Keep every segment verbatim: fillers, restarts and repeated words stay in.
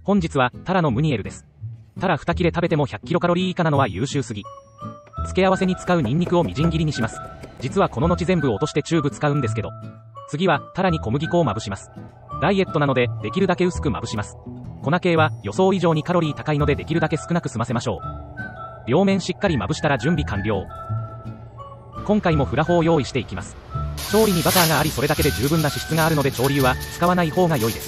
本日はタラのムニエルです。タラに切れ食べてもひゃくキロカロリー以下なのは優秀すぎ。付け合わせに使うニンニクをみじん切りにします。実はこの後全部落としてチューブ使うんですけど、次はタラに小麦粉をまぶします。ダイエットなのでできるだけ薄くまぶします。粉系は予想以上にカロリー高いのでできるだけ少なく済ませましょう。両面しっかりまぶしたら準備完了。今回もフラホを用意していきます。調理にバターがありそれだけで十分な脂質があるので調理油は使わない方が良いです。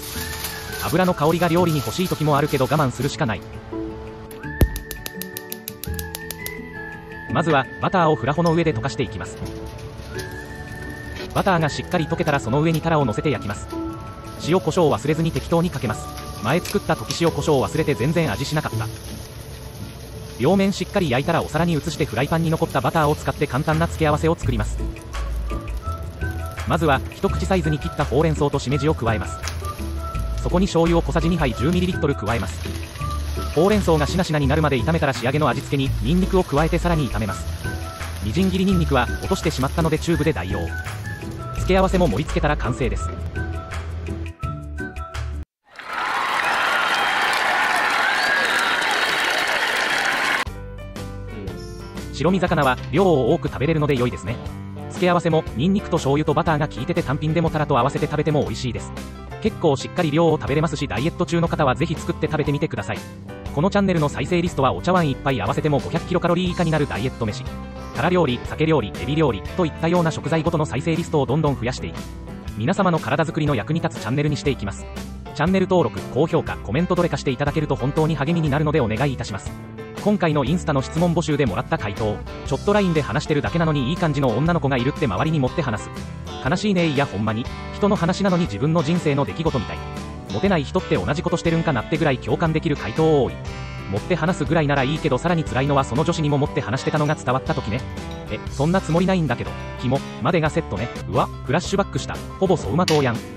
油の香りが料理に欲しい時もあるけど我慢するしかない。まずはバターをフラホの上で溶かしていきます。バターがしっかり溶けたらその上にタラを乗せて焼きます。塩コショウを忘れずに適当にかけます。前作った溶き塩コショウを忘れて全然味しなかった。両面しっかり焼いたらお皿に移してフライパンに残ったバターを使って簡単な付け合わせを作ります。まずは一口サイズに切ったほうれん草としめじを加えます。そこに醤油を小さじにはい じゅうミリリットル 加えます。ほうれん草がしなしなになるまで炒めたら仕上げの味付けにニンニクを加えてさらに炒めます。みじん切りニンニクは落としてしまったのでチューブで代用。付け合わせも盛り付けたら完成です。白身魚は量を多く食べれるので良いですね。付け合わせもニンニクと醤油とバターが効いてて単品でもタラと合わせて食べても美味しいです。結構しっかり量を食べれますしダイエット中の方はぜひ作って食べてみてください。このチャンネルの再生リストはお茶碗一杯合わせてもごひゃくキロカロリー以下になるダイエット飯、タラ料理、鮭料理、エビ料理といったような食材ごとの再生リストをどんどん増やしていき、皆様の体づくりの役に立つチャンネルにしていきます。チャンネル登録、高評価、コメントどれかしていただけると本当に励みになるのでお願いいたします。今回のインスタの質問募集でもらった回答、ちょっと ライン で話してるだけなのにいい感じの女の子がいるって周りに持って話す。悲しいね。いやほんまに人の話なのに自分の人生の出来事みたい。モテない人って同じことしてるんかなってぐらい共感できる回答多い。持って話すぐらいならいいけどさらに辛いのはその女子にも持って話してたのが伝わった時ね。え、そんなつもりないんだけど、キモまでがセットね。うわ、フラッシュバックした。ほぼ走馬灯やん。